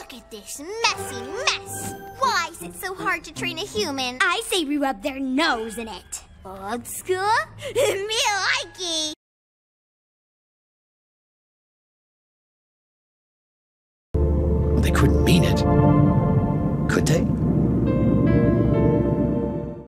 Look at this messy mess. Why is it so hard to train a human? I say we rub their nose in it. Old school? Me likey. They couldn't mean it, could they?